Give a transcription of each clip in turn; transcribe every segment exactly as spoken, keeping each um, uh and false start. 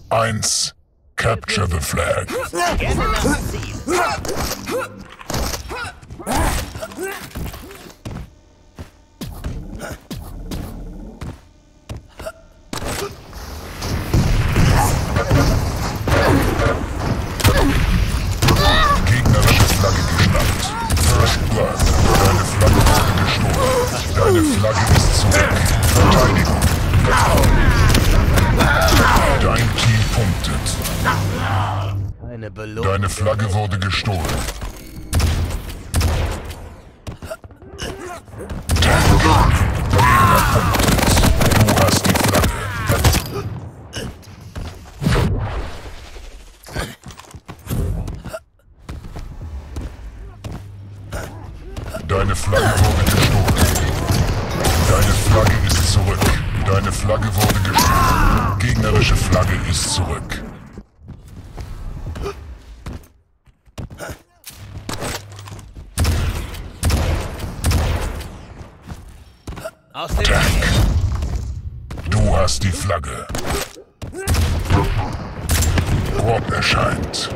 eins. Capture the flag. Gerne nach Ziel. Gegnerische Flagge geschnappt. First Blood. Deine Flagge wurde gestohlen. Deine Flagge ist zurück. Verteidigung. Dein Team punktet. Eine Belohnung. Deine Flagge wurde gestohlen. Gegner punktet. Du hast die Flagge. Deine Flagge wurde gestohlen. Deine Flagge ist zurück. Deine Flagge wurde gestohlen. Gegnerische Flagge ist zurück. Aus dem Tank. Du hast die Flagge. Korb erscheint.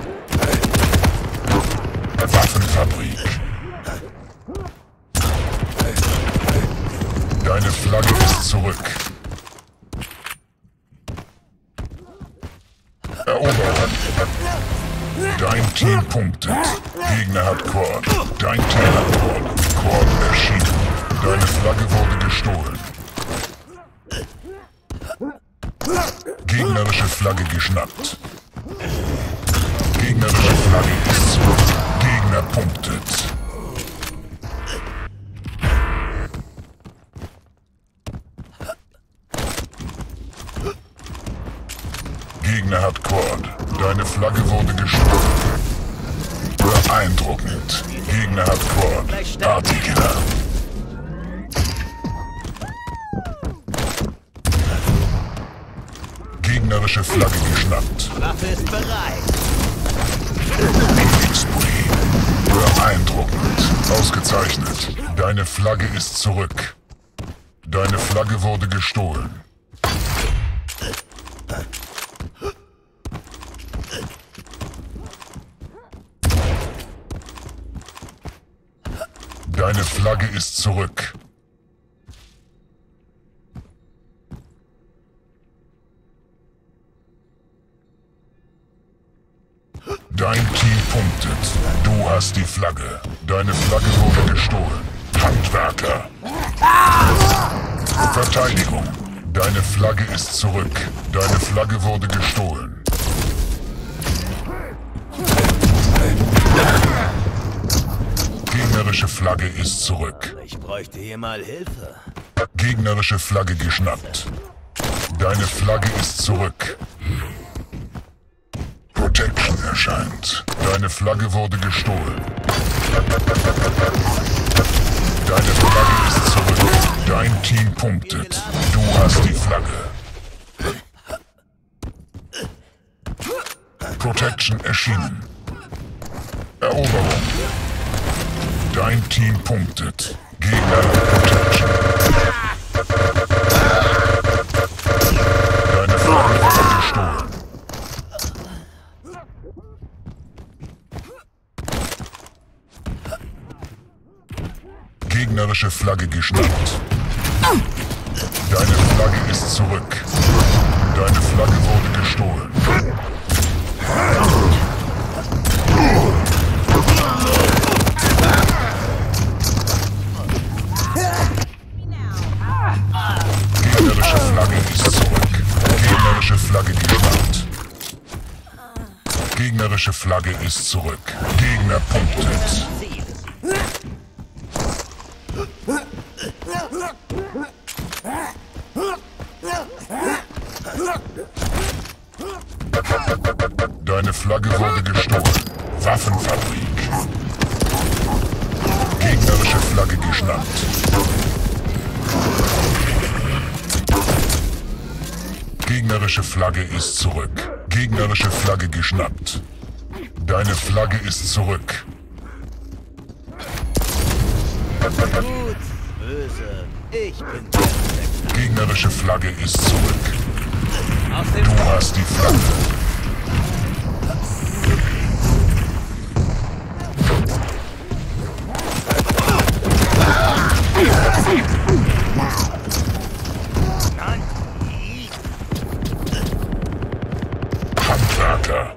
Waffenfabrik. Deine Flagge ist zurück. Eroberung. Dein Team punktet. Gegner hat Quad. Dein Team hat Quad. Quad erschienen. Deine Flagge wurde gestohlen. Gegnerische Flagge geschnappt. Gegnerische Flagge ist zurück. Gegner punktet. Gegner hat Quad. Deine Flagge wurde gestohlen. Beeindruckend. Gegner hat Quad. Partykiller. Gegnerische Flagge geschnappt. Waffe ist bereit. Spree. Beeindruckend. Ausgezeichnet. Deine Flagge ist zurück. Deine Flagge wurde gestohlen. Deine Flagge ist zurück. Dein Team punktet. Du hast die Flagge. Deine Flagge wurde gestohlen. Handwerker. Verteidigung. Deine Flagge ist zurück. Deine Flagge wurde gestohlen. Gegnerische Flagge ist zurück. Ich bräuchte hier mal Hilfe. Gegnerische Flagge geschnappt. Deine Flagge ist zurück. Protection erscheint. Deine Flagge wurde gestohlen. Deine Flagge ist zurück. Dein Team punktet. Du hast die Flagge. Protection erschienen. Eroberung. Dein Team punktet. Gegner Protection. Deine Flagge wurde gestohlen. Gegnerische Flagge geschnappt. Deine Flagge ist zurück. Deine Flagge wurde gestohlen. Gegnerische Flagge ist zurück. Gegnerische Flagge geschnappt. Gegnerische Flagge ist zurück. Gegner punktet. Deine Flagge wurde gestohlen. Waffenfabrik. Gegnerische Flagge geschnappt. Gegnerische Flagge ist zurück. Gegnerische Flagge geschnappt. Deine Flagge ist zurück. Gut, böse. Ich bin der Gegnerische Flagge ist zurück. Aus dem Du hast die Flagge. Handwerker.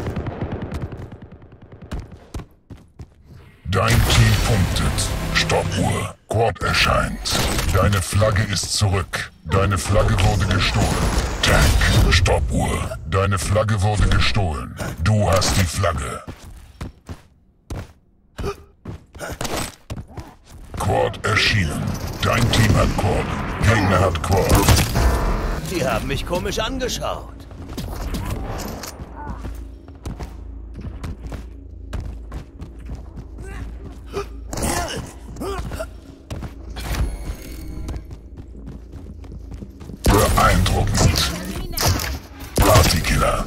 Dein Team punktet. Stoppuhr. Quad erscheint. Deine Flagge ist zurück. Deine Flagge wurde gestohlen. Tank. Stoppuhr. Deine Flagge wurde gestohlen. Du hast die Flagge. Quad erschienen. Dein Team hat Quad. Gegner hat Quad. Die haben mich komisch angeschaut. Beeindruckend. Partykiller.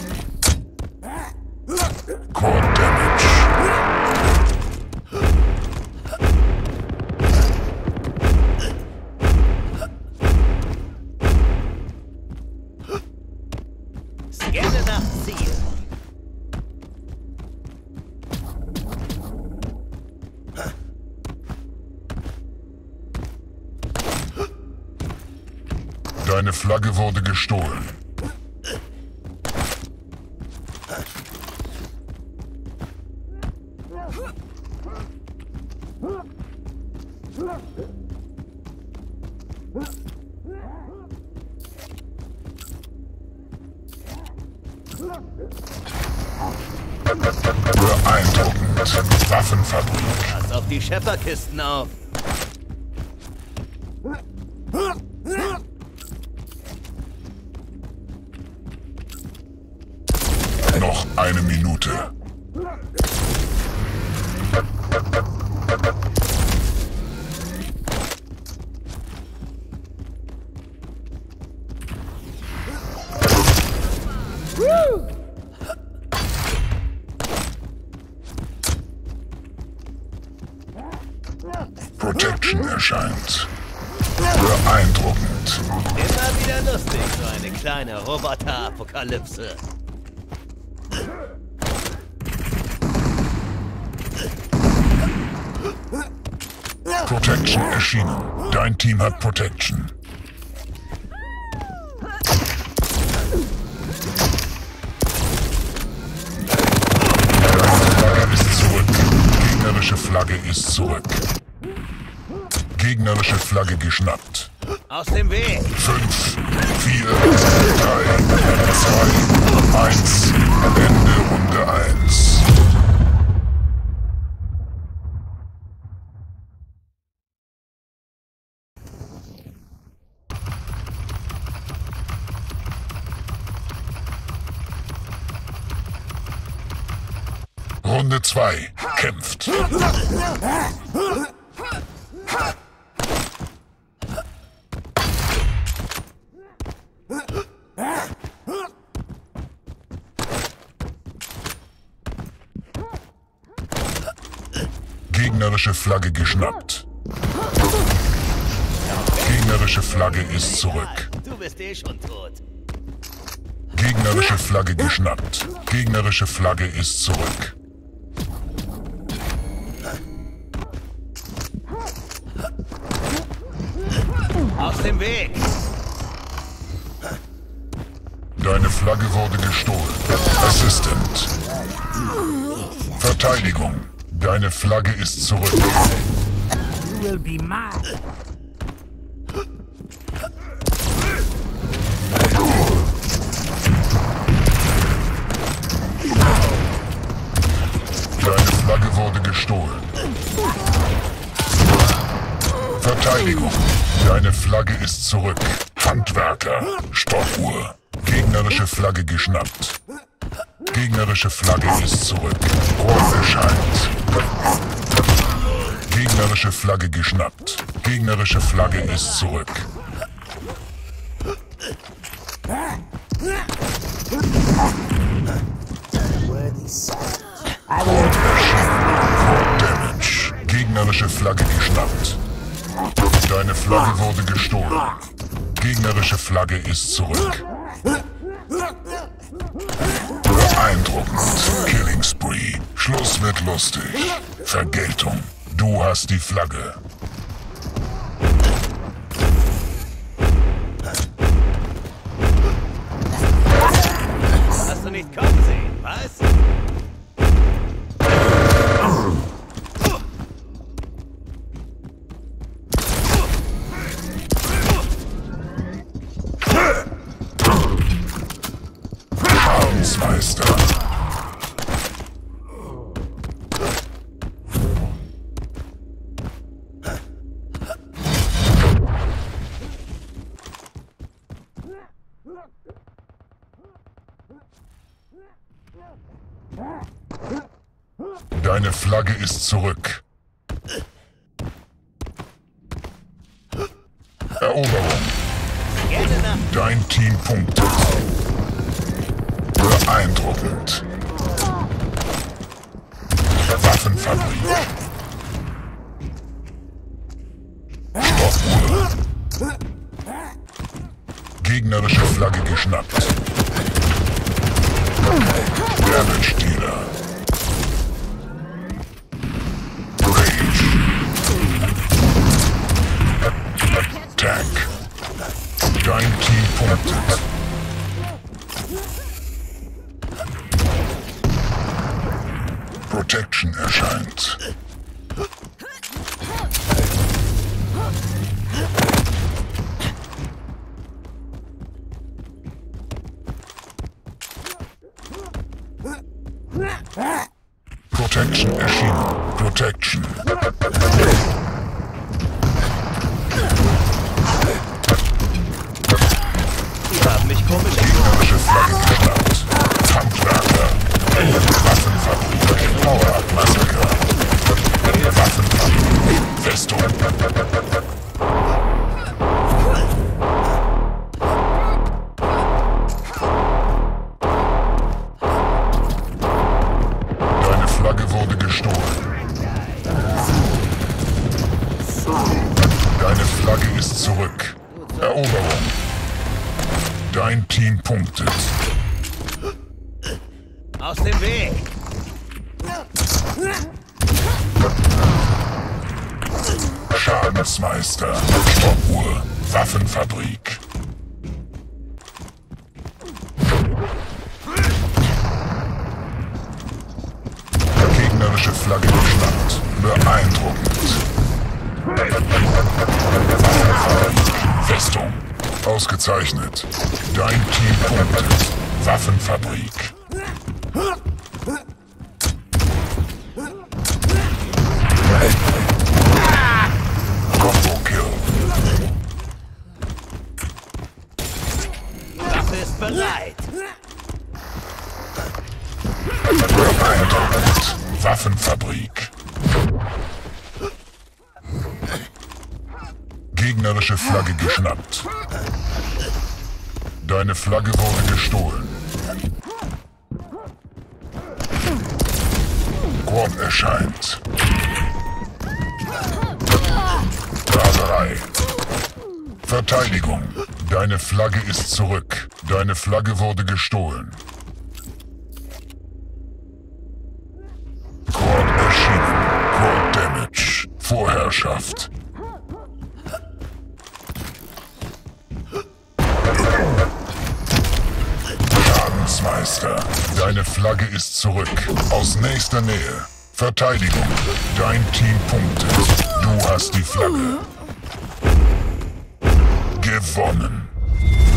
Quad Damage. Scanne nach Ziel. Deine Flagge wurde gestohlen. Beeindruckend. Waffenfabrik. Pass auf die Schepperkisten auf. Noch eine Minute. Protection erscheint. Beeindruckend. Immer wieder lustig, so eine kleine Roboter-Apokalypse. Protection erschienen. Dein Team hat Protection. Gegnerische Flagge ist zurück. Gegnerische Flagge geschnappt. Aus dem Weg! Fünf, vier, drei, zwei, eins. Ende Runde eins. Runde zwei. Kämpft. Gegnerische Flagge geschnappt. Gegnerische Flagge ist zurück. Du bist eh schon tot. Gegnerische Flagge geschnappt. Gegnerische Flagge ist zurück. Aus dem Weg! Deine Flagge wurde gestohlen. Assistant. Verteidigung. Deine Flagge ist zurück. You will be mine. Deine Flagge wurde gestohlen. Verteidigung. Deine Flagge ist zurück. Handwerker. Stoppuhr. Gegnerische Flagge geschnappt. Gegnerische Flagge ist zurück. Quad erscheint. Gegnerische Flagge geschnappt. Gegnerische Flagge ist zurück. Quad erschienen. Quad Damage. Gegnerische Flagge geschnappt. Deine Flagge wurde gestohlen. Gegnerische Flagge ist zurück. Beeindruckend. Killing Spree. Schluss wird lustig. Vergeltung. Du hast die Flagge. Hast du nicht kommen sehen, was? Meister. Deine Flagge ist zurück. Eroberung. Dein Team punktet. Beeindruckend. Waffenfabrik. Stoppuhr. Gegnerische Flagge geschnappt. Damage Dealer. Rage. Attack. Dein Team punktet. Protection erscheint. Protection erschienen. Protection. Die haben mich komisch Gegnerische Flagge geschnappt. Handwerker. Waffenfabrik. Power-Up Massaker. Waffenfabrik. Festung. Deine Flagge wurde gestohlen. Deine Flagge ist zurück. Eroberung. Dein Team punktet. aus dem Weg. Schadensmeister. Stoppuhr. Waffenfabrik. Gegnerische Flagge geschnappt. Beeindruckend. Waffenfabrik. Festung. Ausgezeichnet. Dein Team punktet. Waffenfabrik. Combo-Kill. Waffe ist bereit. Beeindruckend. Waffenfabrik. Gegnerische Flagge geschnappt. Deine Flagge wurde gestohlen. Quad erscheint. Raserei. Verteidigung. Deine Flagge ist zurück. Deine Flagge wurde gestohlen. Quad erschienen. Quad Damage. Vorherrschaft. Schadensmeister. Deine Flagge ist zurück. Aus nächster Nähe. Verteidigung. Dein Team punktet. Du hast die Flagge. Gewonnen.